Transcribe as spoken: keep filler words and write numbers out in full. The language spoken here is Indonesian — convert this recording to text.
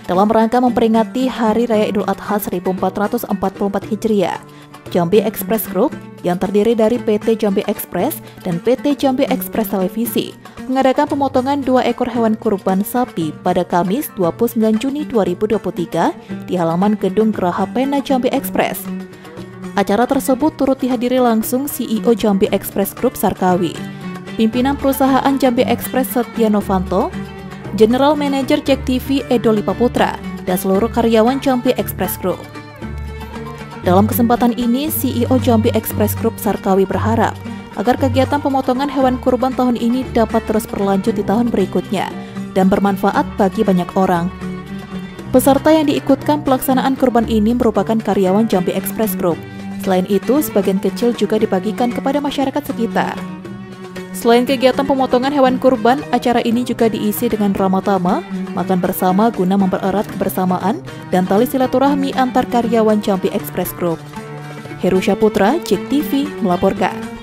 dalam rangka memperingati Hari Raya Idul Adha seribu empat ratus empat puluh empat Hijriah. Jambi Express Group yang terdiri dari P T Jambi Express dan P T Jambi Express Televisi mengadakan pemotongan dua ekor hewan kurban sapi pada Kamis dua puluh sembilan Juni dua ribu dua puluh tiga di halaman Gedung Geraha Pena Jambi Express. Acara tersebut turut dihadiri langsung C E O Jambi Express Group Sarkawi, pimpinan perusahaan Jambi Express Setia Novanto, General Manager Jack T V Edo Lipaputra, dan seluruh karyawan Jambi Express Group. Dalam kesempatan ini, C E O Jambi Express Group Sarkawi berharap agar kegiatan pemotongan hewan kurban tahun ini dapat terus berlanjut di tahun berikutnya dan bermanfaat bagi banyak orang. Peserta yang diikutkan pelaksanaan kurban ini merupakan karyawan Jambi Express Group. Selain itu, sebagian kecil juga dibagikan kepada masyarakat sekitar. Selain kegiatan pemotongan hewan kurban, acara ini juga diisi dengan drama tama, makan bersama guna mempererat kebersamaan dan tali silaturahmi antar karyawan Jambi Express Group. Heru Syaputra, J E K T V melaporkan.